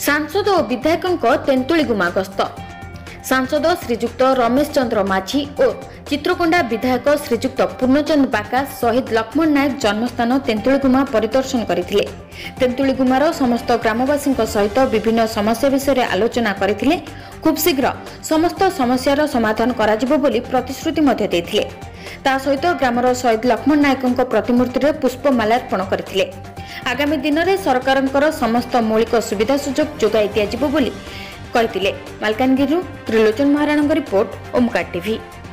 सांसद और विधायकों तेंतुलीगुमा गस्त। सांसद श्रीजुक्त रमेश चंद्र माझी और चित्रकोंडा विधायक श्रीजुक्त पूर्णचंद बाका शहीद लक्ष्मण नायक जन्मस्थान तेंतुलीगुमा परिदर्शन करथिले। तेंतुलीगुमार समस्त ग्रामवासी सहित विभिन्न समस्या विषय आलोचना करथिले। खूब शीघ्र समस्त समस्यार समाधान कराजिबो बोली प्रतिश्रुति मध्ये देथिले। ता सहित ग्रामर शहीद लक्ष्मण नायक प्रतिमूर्ति में पुष्पमालार्पण करथिले। आगामी दिन में सरकार समस्त मौलिक सुविधा सुजोग जोगाई दिया जिवो बोली कहिथिले। Malkangiri Trilochan Maharana report Omkar TV.